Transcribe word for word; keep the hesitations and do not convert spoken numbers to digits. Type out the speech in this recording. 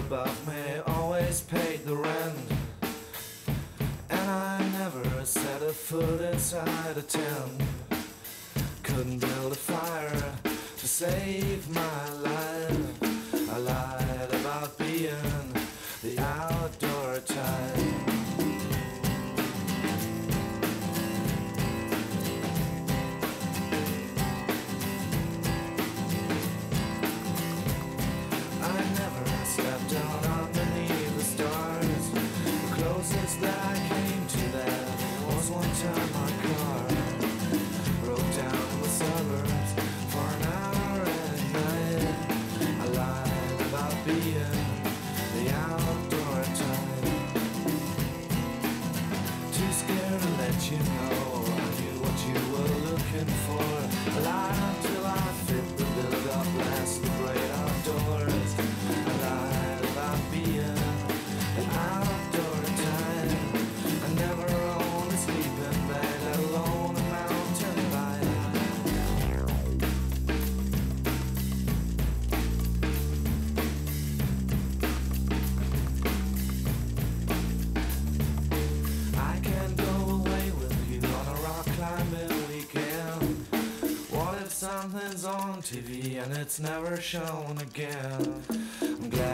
above me always paid the rent, and I never set a foot inside a tent. Couldn't build a fire to save my life. I lied about being the outdoor type. Stepped down underneath the stars. The closest that I came to that was one time my car broke down in the suburbs for an hour at night. I lied about being the outdoor type. Too scared to let you know I knew what you were looking for. I lied until I fit the bill. God bless the great outdoors. I lied about being an outdoor type. I never owned a sleeping bag, let alone a mountain bike. I can go away with you on a rock climbing weekend. What if something's on T V and it's never shown again? I'm glad